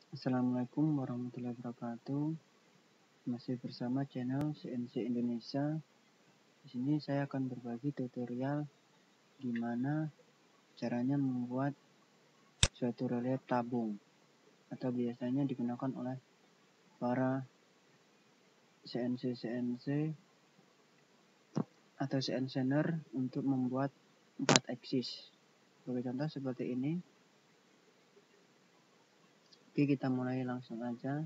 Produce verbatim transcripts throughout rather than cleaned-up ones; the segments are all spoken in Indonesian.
Assalamualaikum warahmatullahi wabarakatuh. Masih bersama channel C N C Indonesia. Di sini saya akan berbagi tutorial gimana caranya membuat suatu relief tabung atau biasanya digunakan oleh para C N C C N C atau C N C er untuk membuat empat aksis. Sebagai contoh seperti ini. Oke, kita mulai langsung aja.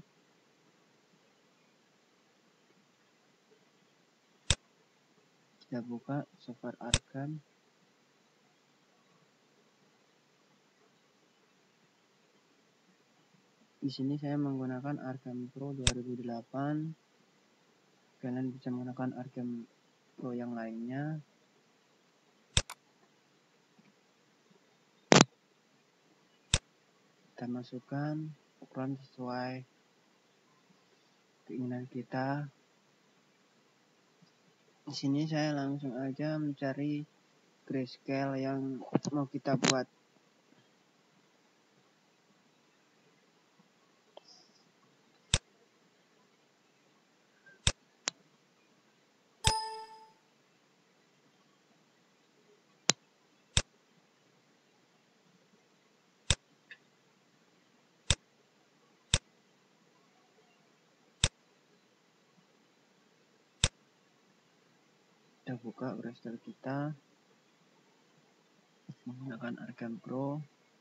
Kita buka software Archam. Di sini saya menggunakan Archam Pro dua ribu delapan. Kalian bisa menggunakan Archam Pro yang lainnya. Kita masukkan ukuran sesuai keinginan kita. Di sini saya langsung aja mencari grayscale yang mau kita buat. Kita buka grayscale kita menggunakan Archam Pro.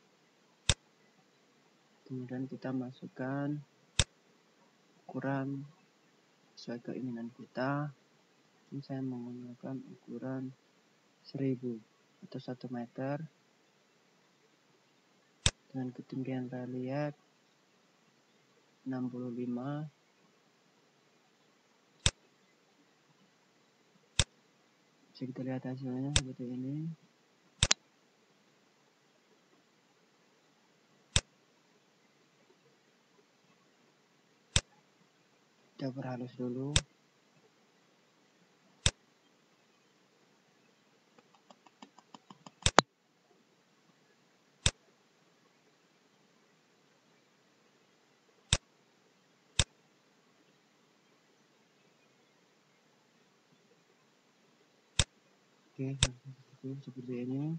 Kemudian kita masukkan ukuran sesuai keinginan kita. Ini saya menggunakan ukuran seribu atau satu meter dengan ketinggian relief enam puluh lima. Bisa kita lihat hasilnya seperti ini. Kita perhalus dulu. Oke, seperti ini.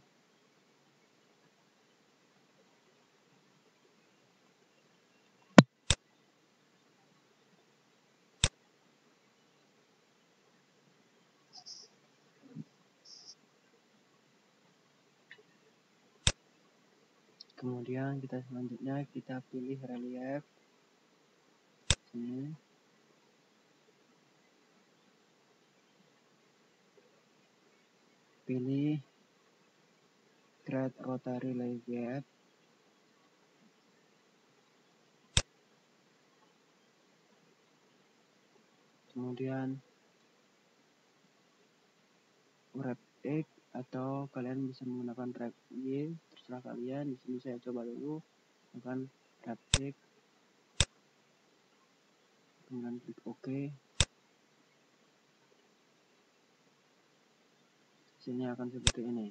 Kemudian kita selanjutnya kita pilih relief. Sini. Pilih Create Rotary Relief. Kemudian Wrap X atau kalian bisa menggunakan Wrap Y, terserah kalian. Di sini saya coba dulu menggunakan Wrap X. Kemudian klik OK. Sini akan seperti ini.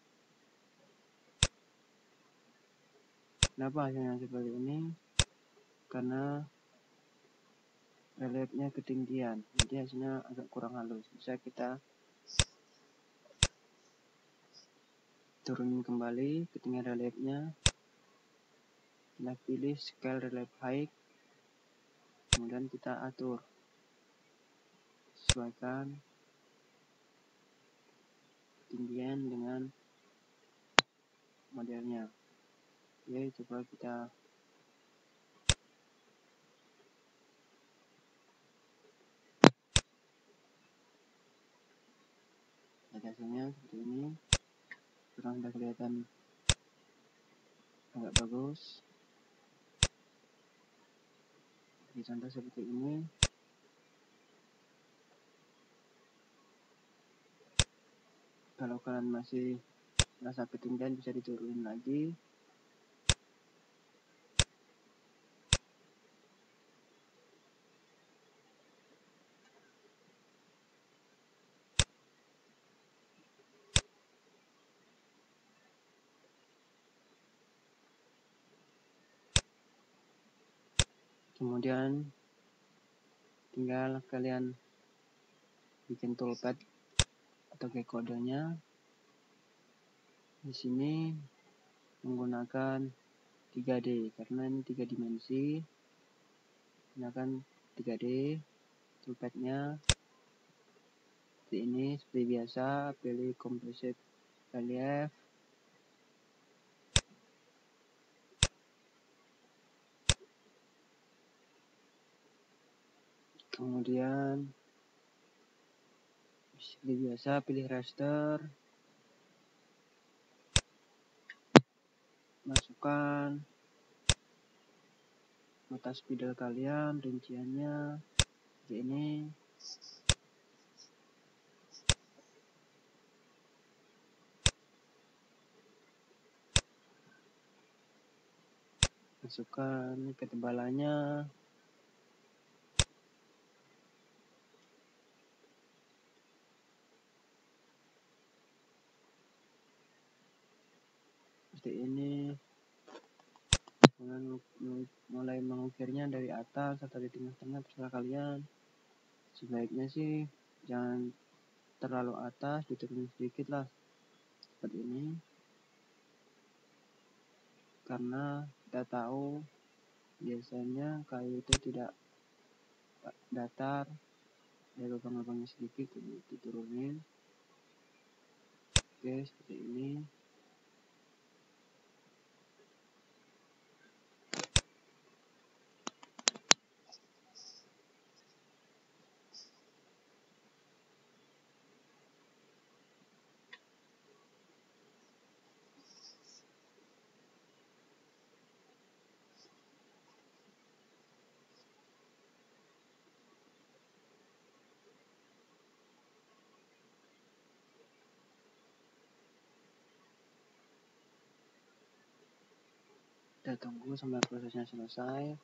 Kenapa hasilnya seperti ini? Karena reliefnya ketinggian, jadi hasilnya agak kurang halus. Bisa kita turunin kembali ketinggian reliefnya. Kita pilih scale relief height, kemudian kita atur, sesuaikan ketinggian dengan modelnya. Oke, coba kita lihat hasilnya seperti ini. Kurang sudah kelihatan agak bagus. Di contoh seperti ini. Kalau kalian masih merasa ketinggian, bisa diturunin lagi. Kemudian tinggal kalian bikin toolpad atau kodenya. Di sini menggunakan tiga D karena ini tiga dimensi. Gunakan tiga D toolpadnya. Seperti ini, seperti biasa, pilih composite relief. Kemudian seperti biasa pilih raster, masukkan nota spidol kalian, rinciannya seperti ini. Masukkan ketebalannya. Seperti ini. Kemudian mulai mengukirnya dari atas atau di tengah-tengah, terserah kalian. Sebaiknya sih jangan terlalu atas, diturunin sedikit lah, seperti ini. Karena kita tahu biasanya kayu itu tidak datar, ada lubang-lubangnya sedikit, jadi diturunin. Oke, seperti ini. Kita tunggu sampai prosesnya selesai.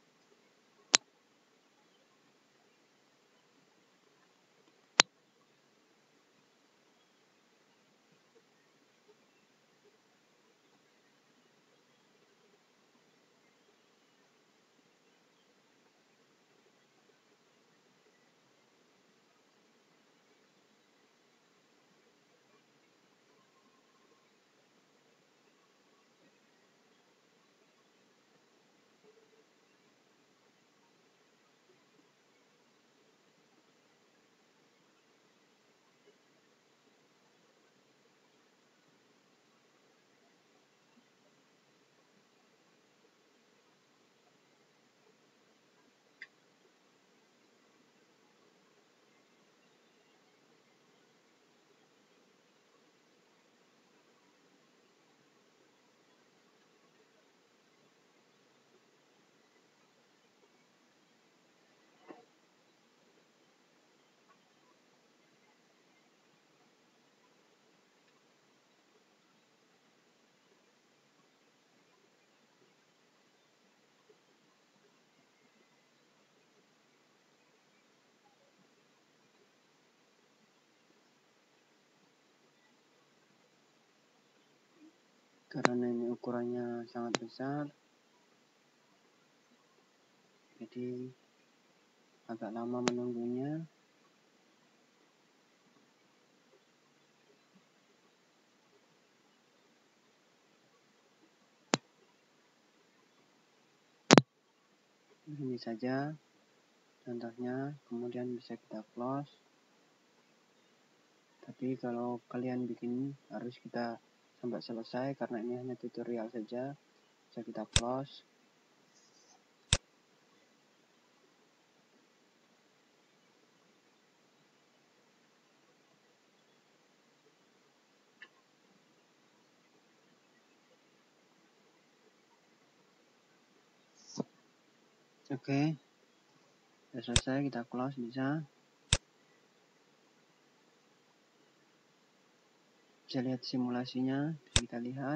Karena ini ukurannya sangat besar, jadi agak lama menunggunya. Ini saja contohnya, kemudian bisa kita close. Tapi kalau kalian bikin harus kita sampai selesai karena ini hanya tutorial saja. Bisa kita close. Oke, sudah selesai, kita close bisa. Bisa lihat simulasinya, bisa kita lihat.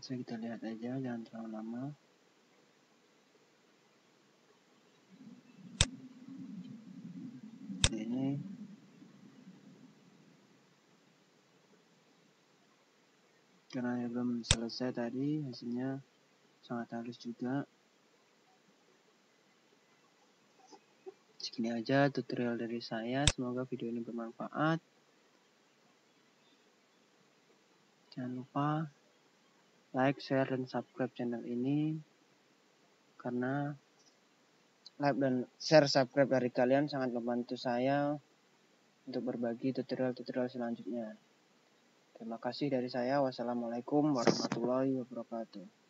Bisa kita lihat aja, jangan terlalu lama. Ini karena belum selesai tadi, hasilnya sangat halus juga. Segini aja tutorial dari saya, semoga video ini bermanfaat. Jangan lupa like, share, dan subscribe channel ini, karena like dan share subscribe dari kalian sangat membantu saya untuk berbagi tutorial-tutorial selanjutnya. Terima kasih dari saya. Wassalamualaikum warahmatullahi wabarakatuh.